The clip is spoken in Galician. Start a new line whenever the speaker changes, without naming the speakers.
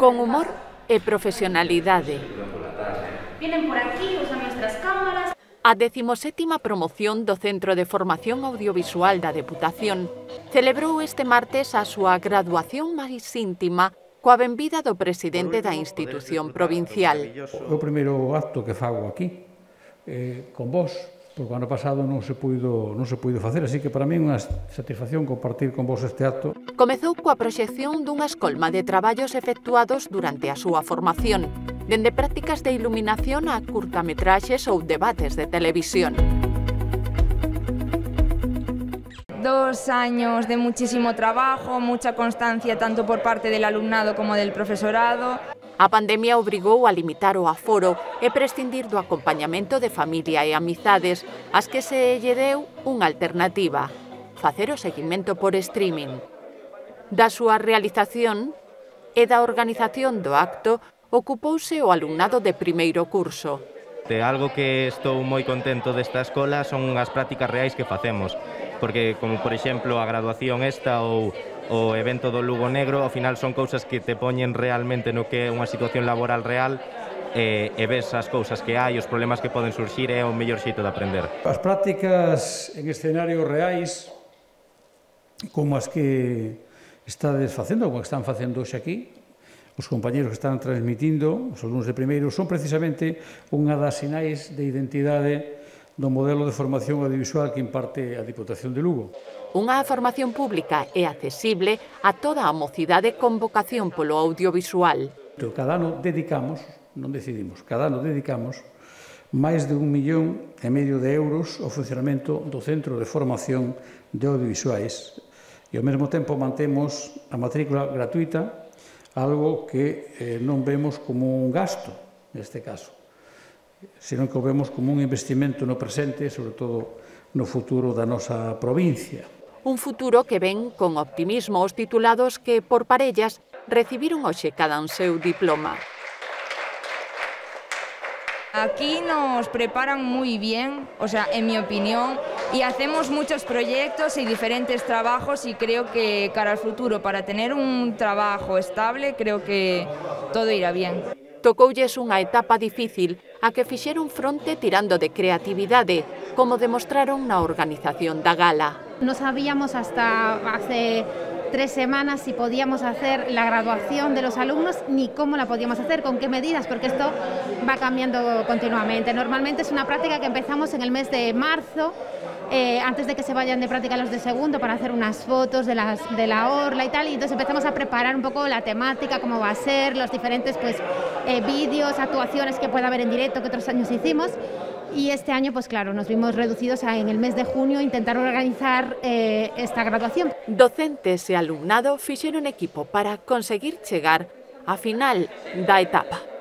Con humor e profesionalidade.
Vienen por aquí, usan nuestras cámaras.
A 17ª promoción do Centro de Formación Audiovisual da Deputación celebrou este martes a súa graduación máis íntima coa benvida do presidente da institución provincial.
O primeiro acto que fago aquí con vos, porque o ano pasado non se puido facer, así que para mí é unha satisfacción compartir con vos este acto.
Comezou coa proxección dunha escolma de traballos efectuados durante a súa formación, dende prácticas de iluminación a curtametraxes ou debates de televisión.
2 años de muchísimo trabajo, mucha constancia tanto por parte del alumnado como del profesorado.
A pandemia obrigou a limitar o aforo e prescindir do acompañamento de familia e amizades, ás que se lle deu unha alternativa: facer o seguimento por streaming. Da súa realización e da organización do acto ocupouse o alumnado de primeiro curso.
Algo que estou moi contento desta escola son as prácticas reais que facemos, porque, como por exemplo a graduación esta ou o evento do Lugo Negro, ao final son cousas que te poñen realmente no que é unha situación laboral real e ves as cousas que hai, os problemas que poden surxir, é o mellor xeito de aprender.
As prácticas en escenarios reais, como as que estades facendo, como están facendo hoxe aquí, os compañeros que están transmitindo, os alumnos de primeiro, son precisamente unha das sinais de identidade do modelo de formación audiovisual que imparte a Diputación de Lugo.
Unha formación pública e accesible a toda a mocidade con vocación polo audiovisual.
Cada ano dedicamos, non decidimos, cada ano dedicamos máis de 1,5 millón de euros ao funcionamento do Centro de Formación de Audiovisuais e ao mesmo tempo mantemos a matrícula gratuita, algo que non vemos como un gasto neste caso, senón que o vemos como un investimento no presente e, sobre todo, no futuro da nosa provincia.
Un futuro que ven con optimismo os titulados que, por parellas, recibiron hoxe cada un seu diploma.
Aquí nos preparan muy bien, o sea, en mi opinión, y hacemos muchos proyectos y diferentes trabajos y creo que cara al futuro, para tener un trabajo estable, creo que todo irá bien.
Tocoulles unha etapa difícil a que fixeron fronte tirando de creatividade, como demostraron na organización da gala.
No sabíamos hasta hace 3 semanas si podíamos hacer la graduación de los alumnos ni cómo la podíamos hacer, con qué medidas, porque esto va cambiando continuamente. Normalmente es una práctica que empezamos en el mes de marzo, antes de que se vayan de práctica los de segundo, para hacer unas fotos de la orla y tal, y entonces empezamos a preparar un poco la temática, cómo va a ser, los diferentes vídeos, actuaciones que pueda haber en directo que otros años hicimos. Y este año, pues claro, nos vimos reducidos a, en el mes de junio, intentar organizar esta graduación.
Docentes e alumnado fixeron equipo para conseguir chegar á final da etapa.